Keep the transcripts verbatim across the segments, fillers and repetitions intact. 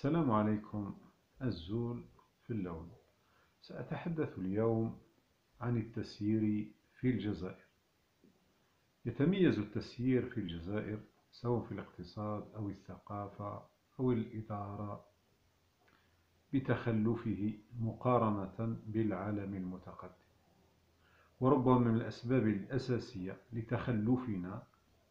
السلام عليكم. الزول في اللون. سأتحدث اليوم عن التسيير في الجزائر. يتميز التسيير في الجزائر سواء في الاقتصاد أو الثقافة أو الإدارة بتخلفه مقارنة بالعالم المتقدم، وربما من الأسباب الأساسية لتخلفنا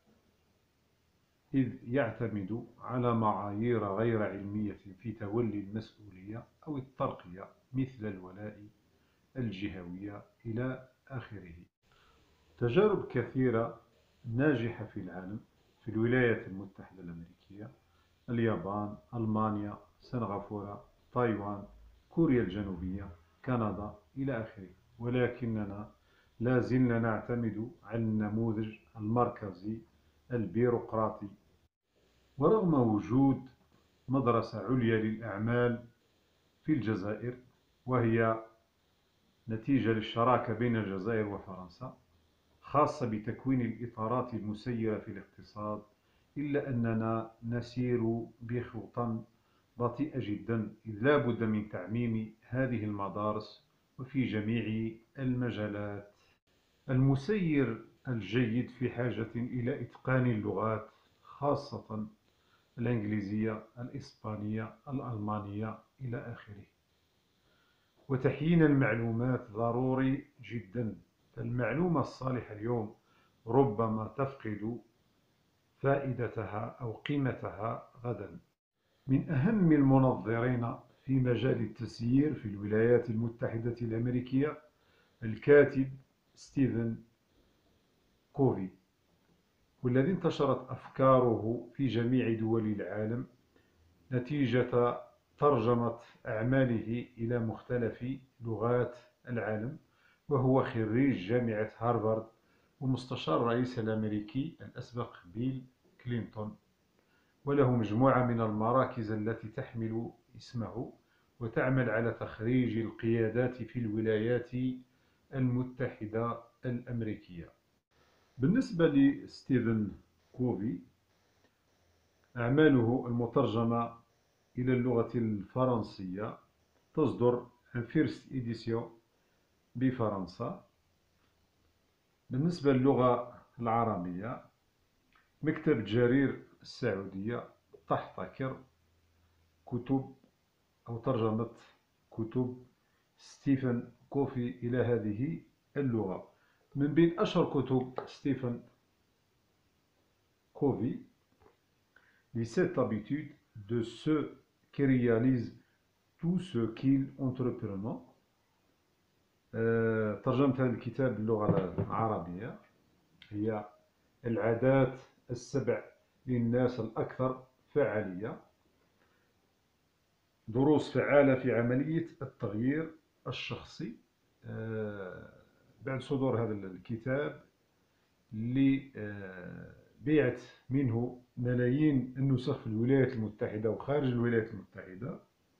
إذ يعتمد على معايير غير علمية في تولي المسؤولية أو الترقية مثل الولاء، الجهوية إلى آخره. تجارب كثيرة ناجحة في العالم، في الولايات المتحدة الأمريكية، اليابان، ألمانيا، سنغافورة، تايوان، كوريا الجنوبية، كندا إلى آخره، ولكننا لا زلنا نعتمد على النموذج المركزي البيروقراطي. ورغم وجود مدرسة عليا للأعمال في الجزائر، وهي نتيجة للشراكة بين الجزائر وفرنسا خاصة بتكوين الإطارات المسيرة في الاقتصاد، إلا أننا نسير بخطى بطيئة جدا، إذ لا بد من تعميم هذه المدارس وفي جميع المجالات. المسير الجيد في حاجة إلى إتقان اللغات، خاصة الإنجليزية، الإسبانية، الألمانية إلى آخره. وتحيين المعلومات ضروري جدا، فالمعلومة الصالحة اليوم ربما تفقد فائدتها أو قيمتها غدا. من أهم المنظرين في مجال التسيير في الولايات المتحدة الأمريكية الكاتب ستيفن كوفي، والذي انتشرت أفكاره في جميع دول العالم نتيجة ترجمة أعماله إلى مختلف لغات العالم. وهو خريج جامعة هارفارد ومستشار الرئيس الأمريكي الأسبق بيل كلينتون، وله مجموعة من المراكز التي تحمل اسمه وتعمل على تخريج القيادات في الولايات المتحدة الأمريكية. بالنسبة لستيفن كوفي، أعماله المترجمة إلى اللغة الفرنسية تصدر عن فيرست إديسيون بفرنسا. بالنسبة للغة العربية، مكتبة جرير السعودية تحتكر كتب أو ترجمة كتب ستيفن كوفي إلى هذه اللغة. من بين أشهر كتب ستيفن كوفي Les sept habitudes de ceux qui réalisent tout ce qu'ils entreprennent. ترجمت هذا الكتاب باللغة العربية، هي العادات السبع للناس الأكثر فعالية، دروس فعالة في عملية التغيير الشخصي. بعد صدور هذا الكتاب اللي بيعت منه ملايين النسخ في الولايات المتحدة وخارج الولايات المتحدة،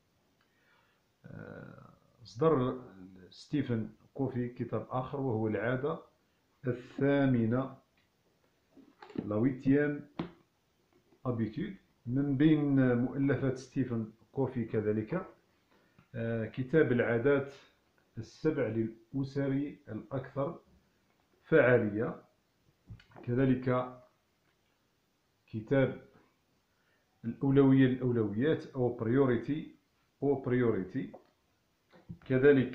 أصدر ستيفن كوفي كتاب آخر وهو العادة الثامنة، لا huitième habitude. من بين مؤلفات ستيفن كوفي كذلك كتاب العادات السبع للأسر الأكثر فعالية، كذلك كتاب الأولوية للأولويات أو priority أو priority، كذلك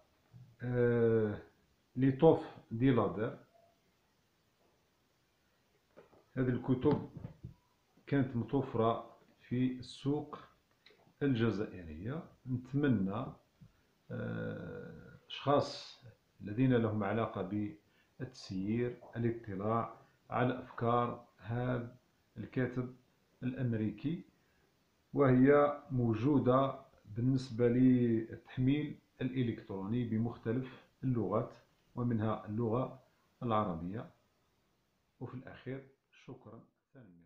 ليطوف دي لادر. هذه الكتب كانت متوفرة في السوق الجزائرية. نتمنى أشخاص الذين لهم علاقة بالتسيير الاطلاع على أفكار هذا الكاتب الأمريكي، وهي موجودة بالنسبة للتحميل الإلكتروني بمختلف اللغات ومنها اللغة العربية. وفي الأخير شكرا ثانيا.